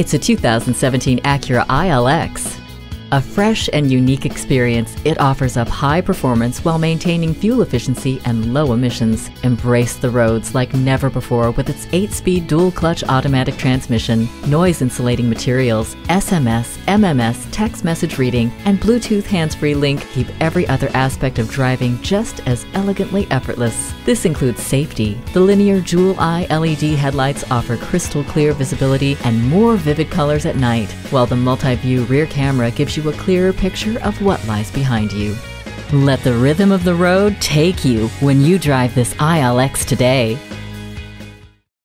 It's a 2017 Acura ILX. A fresh and unique experience, it offers up high performance while maintaining fuel efficiency and low emissions. Embrace the roads like never before with its 8-speed dual-clutch automatic transmission, noise-insulating materials, SMS, MMS, text message reading, and Bluetooth hands-free link keep every other aspect of driving just as elegantly effortless. This includes safety. The linear jewel-eye LED headlights offer crystal clear visibility and more vivid colors at night, while the multi-view rear camera gives you a clearer picture of what lies behind you. Let the rhythm of the road take you when you drive this ILX today.